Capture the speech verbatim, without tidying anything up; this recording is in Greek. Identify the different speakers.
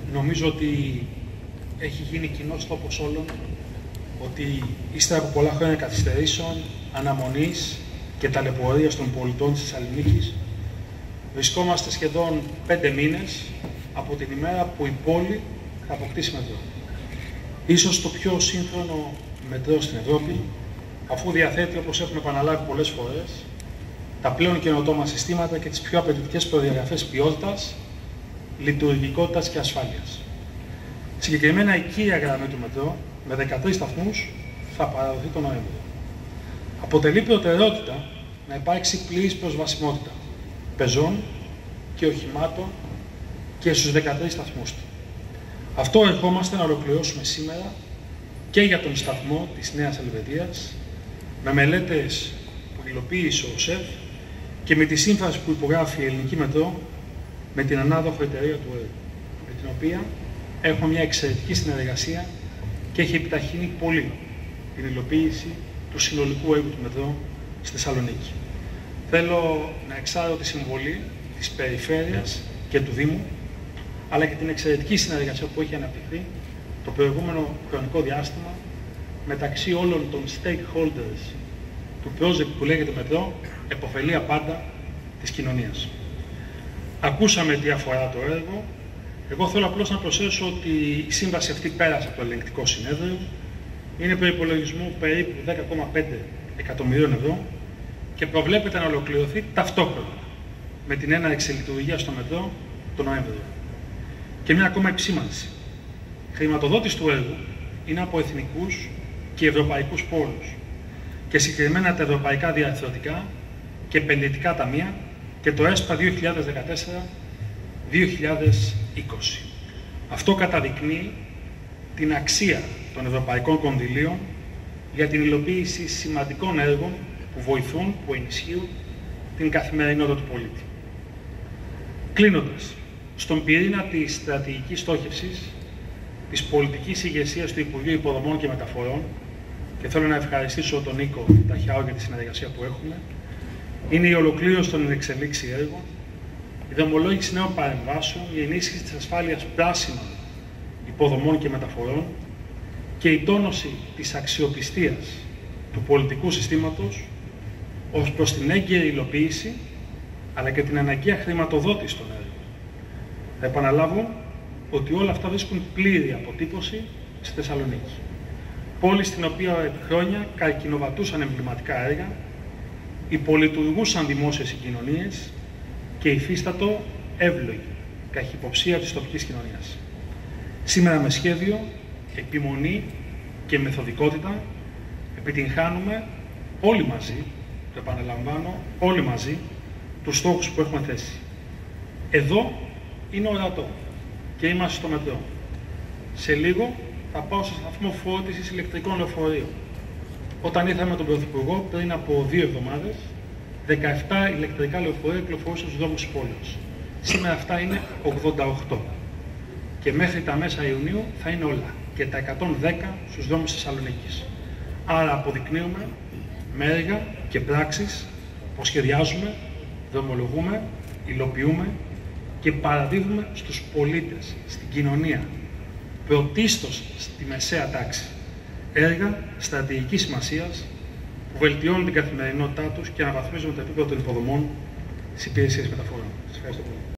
Speaker 1: Νομίζω ότι έχει γίνει κοινός τόπος όλων ότι ύστερα από πολλά χρόνια καθυστερήσεων, αναμονής και ταλαιπωρίας των πολιτών της Θεσσαλονίκης, βρισκόμαστε σχεδόν πέντε μήνες από την ημέρα που η πόλη θα αποκτήσει μετρό. Ίσως το πιο σύγχρονο μετρό στην Ευρώπη, αφού διαθέτει, όπως έχουμε επαναλάβει πολλές φορές, τα πλέον καινοτόμα συστήματα και τις πιο απαιτητικές προδιαγραφές ποιότητας, λειτουργικότητας και ασφάλειας. Συγκεκριμένα η κύρια γραμμή του μετρό, με δεκατρείς σταθμούς, θα παραδοθεί τον Νοέμβριο. Αποτελεί προτεραιότητα να υπάρξει πλήρης προσβασιμότητα πεζών και οχημάτων και στους δεκατρείς σταθμούς του. Αυτό ερχόμαστε να ολοκληρώσουμε σήμερα και για τον σταθμό της Νέας Ελβετίας, με μελέτες που υλοποίησε ο ΟΣΕΦ και με τη σύμφαση που υπογράφει η Ελληνική Μετρό με την ανάδοχο εταιρεία του έργου, με την οποία έχουμε μια εξαιρετική συνεργασία και έχει επιταχύνει πολύ την υλοποίηση του συνολικού έργου του μετρό στη Θεσσαλονίκη. Θέλω να εξάρω τη συμβολή της Περιφέρειας και του Δήμου, αλλά και την εξαιρετική συνεργασία που έχει αναπτυχθεί το προηγούμενο χρονικό διάστημα μεταξύ όλων των stakeholders του project που λέγεται μετρό, επωφελία πάντα της κοινωνίας. Ακούσαμε τι αφορά το έργο. Εγώ θέλω απλώς να προσθέσω ότι η σύμβαση αυτή πέρασε από το ελεγκτικό συνέδριο, είναι προϋπολογισμού περίπου δέκα κόμμα πέντε εκατομμυρίων ευρώ και προβλέπεται να ολοκληρωθεί ταυτόχρονα με την έναρξη λειτουργίας στο μετρό τον Νοέμβριο. Και μια ακόμα επισήμανση. Η χρηματοδότηση του έργου είναι από εθνικούς και ευρωπαϊκούς πόρους και συγκεκριμένα τα ευρωπαϊκά διαρθρωτικά και επενδυτικά ταμεία και το ΕΣΠΑ δύο χιλιάδες δεκατέσσερα δύο χιλιάδες είκοσι. Αυτό καταδεικνύει την αξία των ευρωπαϊκών κονδυλίων για την υλοποίηση σημαντικών έργων που βοηθούν, που ενισχύουν την καθημερινότητα του πολίτη. Κλείνοντας, στον πυρήνα της στρατηγικής στόχευσης της πολιτικής ηγεσίας του Υπουργείου Υποδομών και Μεταφορών, και θέλω να ευχαριστήσω τον Νίκο Ταχιάο για τη συνεργασία που έχουμε, είναι η ολοκλήρωση των εξελίξη έργων, η δρομολόγηση νέων παρεμβάσεων, η ενίσχυση της ασφάλειας πράσινων υποδομών και μεταφορών και η τόνωση της αξιοπιστίας του πολιτικού συστήματος ως προς την έγκαιρη υλοποίηση αλλά και την αναγκαία χρηματοδότηση των έργων. Θα επαναλάβω ότι όλα αυτά βρίσκουν πλήρη αποτύπωση στη Θεσσαλονίκη. Πόλη στην οποία επί χρόνια καρκινοβατούσαν εμβληματικά έργα, υπολειτουργούσαν δημόσιες συγκοινωνίες και υφίστατο εύλογη καχυποψία της τοπικής κοινωνίας. Σήμερα με σχέδιο, επιμονή και μεθοδικότητα επιτυγχάνουμε όλοι μαζί, το επαναλαμβάνω, όλοι μαζί τους στόχους που έχουμε θέσει. Εδώ είναι ορατό και είμαστε στο μετρό. Σε λίγο θα πάω στο σταθμό φόρτισης ηλεκτρικών λεωφορείων. Όταν ήρθαμε με τον Πρωθυπουργό πριν από δύο εβδομάδες, δεκαεπτά ηλεκτρικά λεωφορεία κυκλοφορούσαν στους δρόμους της πόλης. Σήμερα αυτά είναι ογδόντα οκτώ. Και μέχρι τα μέσα Ιουνίου θα είναι όλα. Και τα εκατόν δέκα στους δρόμους της Θεσσαλονίκης. Άρα αποδεικνύουμε με έργα και πράξεις που σχεδιάζουμε, δρομολογούμε, υλοποιούμε και παραδίδουμε στους πολίτες, στην κοινωνία, πρωτίστως στη μεσαία τάξη, έργα στρατηγικής σημασίας που βελτιώνουν την καθημερινότητά τους και αναβαθμίζουν το επίπεδο των υποδομών στις υπηρεσίες μεταφορών. Σας ευχαριστώ πολύ.